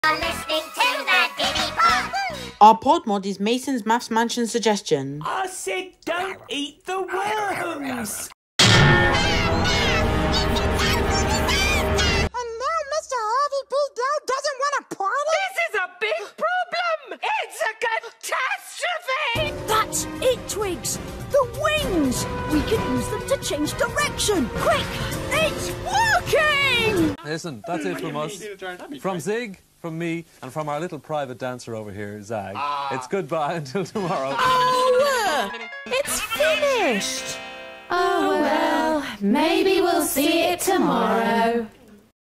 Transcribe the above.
You're listening to the Diddy Pod. Our pod mod is Mason's Maths Mansion suggestion. I said don't eat the worms. And now Mr. Harvey B. Dowd doesn't want a party? This is a big problem! It's a catastrophe! That's it, Twigs! The wings! We can use them to change direction! Quick! It's working! Listen, that's it from us. From Zig, from me, and from our little private dancer over here, Zag. It's goodbye until tomorrow. Oh! It's finished! Oh well, maybe we'll see it tomorrow.